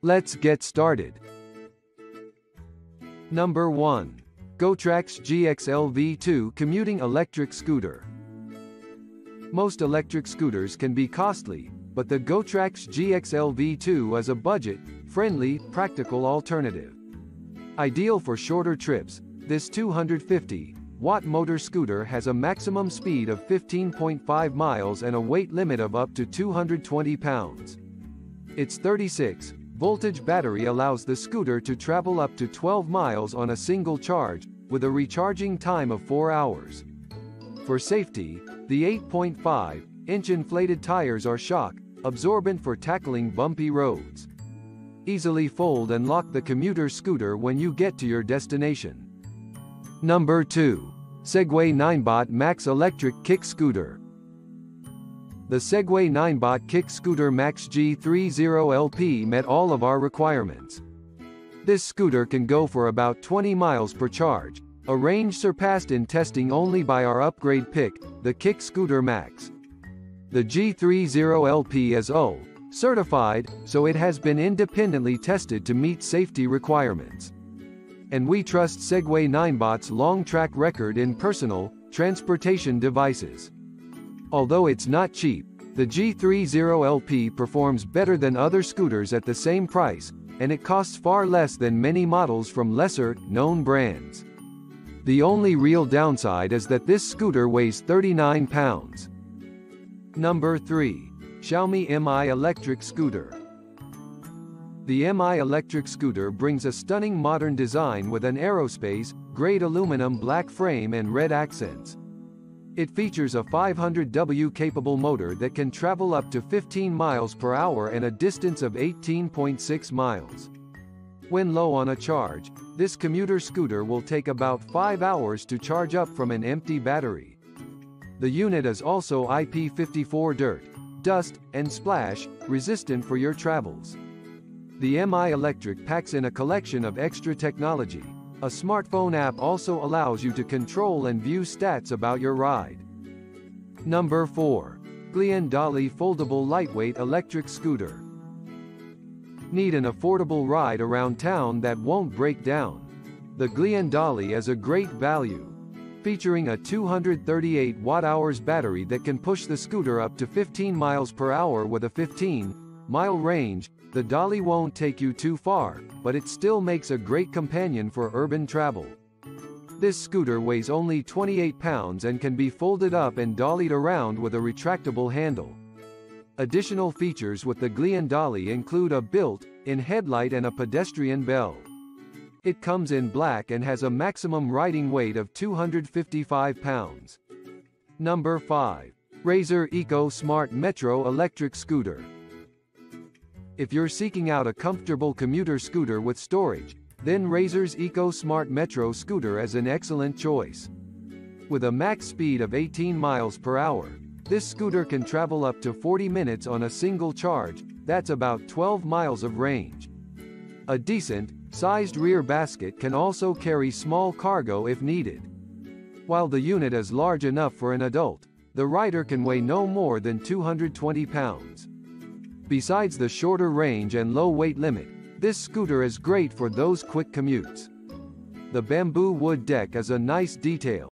Let's get started. Number 1. GoTrax GXL V2 Commuting Electric Scooter. Most electric scooters can be costly, but the GoTrax GXL V2 is a budget-friendly, practical alternative. Ideal for shorter trips, this 250-watt motor scooter has a maximum speed of 15.5 miles and a weight limit of up to 220 pounds. Its 36-voltage battery allows the scooter to travel up to 12 miles on a single charge, with a recharging time of 4 hours. For safety, the 8.5-inch inflated tires are shock-absorbent for tackling bumpy roads. Easily fold and lock the commuter scooter when you get to your destination. Number 2. Segway Ninebot Max Electric Kick Scooter. The Segway Ninebot Kick Scooter Max G30LP met all of our requirements. This scooter can go for about 20 miles per charge, a range surpassed in testing only by our upgrade pick, the Kick Scooter Max. The G30LP is OH certified, so it has been independently tested to meet safety requirements. And we trust Segway Ninebot's long track record in personal transportation devices. Although it's not cheap, the G30LP performs better than other scooters at the same price, and it costs far less than many models from lesser-known brands. The only real downside is that this scooter weighs 39 pounds. Number 3. Xiaomi Mi Electric Scooter. The Mi Electric Scooter brings a stunning modern design with an aerospace-grade aluminum black frame and red accents. It features a 500W capable motor that can travel up to 15 miles per hour and a distance of 18.6 miles. When low on a charge, this commuter scooter will take about 5 hours to charge up from an empty battery. The unit is also IP54 dirt, dust, and splash resistant for your travels. The Mi Electric packs in a collection of extra technology. A smartphone app also allows you to control and view stats about your ride. Number 4. Glian Dali Foldable Lightweight Electric Scooter. Need an affordable ride around town that won't break down? The Glian Dali is a great value. Featuring a 238 watt-hours battery that can push the scooter up to 15 miles per hour with a 15-mile range, the Dali won't take you too far, but it still makes a great companion for urban travel. This scooter weighs only 28 pounds and can be folded up and dollied around with a retractable handle. Additional features with the Glian Dali include a built-in headlight and a pedestrian bell. It comes in black and has a maximum riding weight of 255 pounds. Number 5. Razer Eco Smart Metro Electric Scooter. If you're seeking out a comfortable commuter scooter with storage, then Razer's Eco Smart Metro scooter is an excellent choice. With a max speed of 18 miles per hour, this scooter can travel up to 40 minutes on a single charge, that's about 12 miles of range. A decent-sized rear basket can also carry small cargo if needed. While the unit is large enough for an adult, the rider can weigh no more than 220 pounds. Besides the shorter range and low weight limit, this scooter is great for those quick commutes. The bamboo wood deck is a nice detail,